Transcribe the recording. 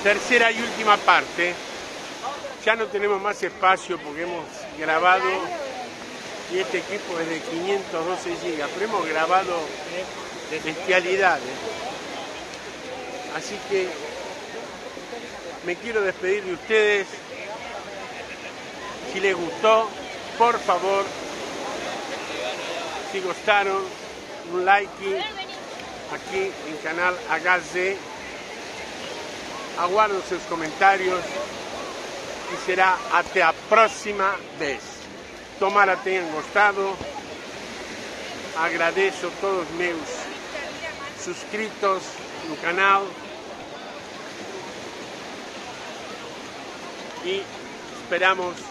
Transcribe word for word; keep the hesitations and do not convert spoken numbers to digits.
tercera y última parte. Ya no tenemos más espacio porque hemos grabado, y este equipo es de quinientos doce gigas, pero hemos grabado bestialidades. Así que me quiero despedir de ustedes. Si les gustó, por favor, si gustaron, un like aquí en canal Hágase. Aguardo sus comentarios y será hasta la próxima vez. Tomara tenham gostado. Agradeço a todos meus suscritos no canal e esperamos